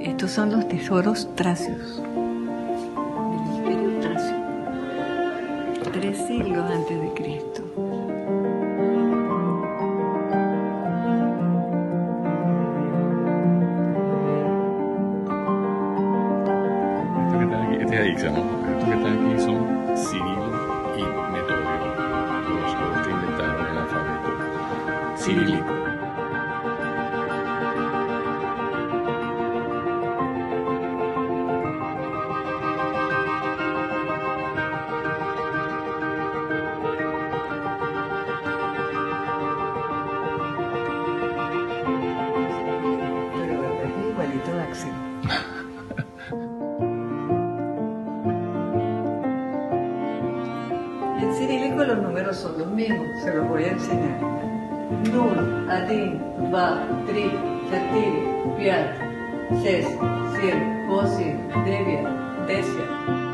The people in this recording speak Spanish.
Estos son los tesoros tracios del Imperio Tracio, 3 siglos antes de Cristo. Estos que están aquí, este es Aixamo. Estos que están aquí son Cirilo y Metodio, los que inventaron el alfabeto cirílico. Pero es igualito de Axel. En cirílico los números son los mismos, se los voy a enseñar. Nun, Adin, Va, Tri, Cetiri, Piat, Ses, Sir, Osi, Devia, Desia.